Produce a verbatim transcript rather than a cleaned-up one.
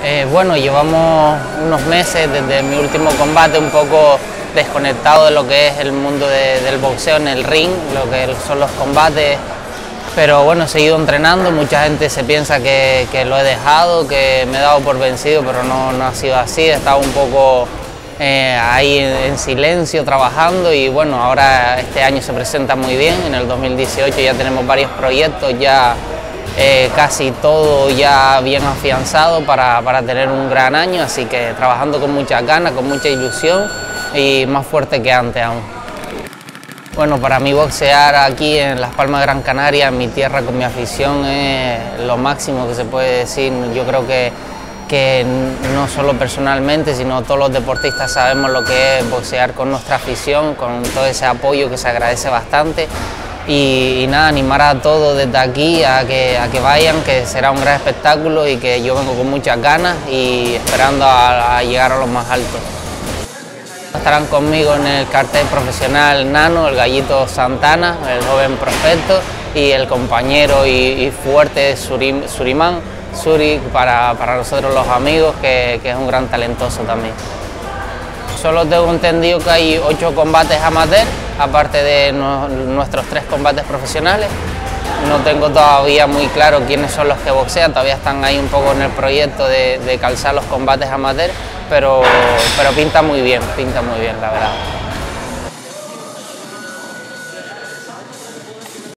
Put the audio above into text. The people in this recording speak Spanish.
Eh, bueno, llevamos unos meses desde mi último combate un poco desconectado de lo que es el mundo de, del boxeo en el ring, lo que son los combates, pero bueno, he seguido entrenando. Mucha gente se piensa que, que lo he dejado, que me he dado por vencido, pero no, no ha sido así. He estado un poco eh, ahí en, en silencio trabajando y bueno, ahora este año se presenta muy bien. En el dos mil dieciocho ya tenemos varios proyectos, ya Eh, casi todo ya bien afianzado para, para tener un gran año, así que trabajando con muchas ganas, con mucha ilusión y más fuerte que antes aún. Bueno, para mí boxear aquí en Las Palmas de Gran Canaria, en mi tierra, con mi afición, es lo máximo que se puede decir. Yo creo que, que no solo personalmente, sino todos los deportistas sabemos lo que es boxear con nuestra afición, con todo ese apoyo que se agradece bastante. Y, y nada, animar a todos desde aquí a que, a que vayan, que será un gran espectáculo y que yo vengo con muchas ganas y esperando a, a llegar a los más altos. Estarán conmigo en el cartel profesional Nano, el Gallito Santana, el joven prospecto, y el compañero y, y fuerte Surim, Surimán, Suri para, para nosotros los amigos, que, que es un gran talentoso también. Solo tengo entendido que hay ocho combates amateur, aparte de no, nuestros tres combates profesionales. No tengo todavía muy claro quiénes son los que boxean, todavía están ahí un poco en el proyecto de, de calzar los combates amateur, pero, pero pinta muy bien, pinta muy bien, la verdad.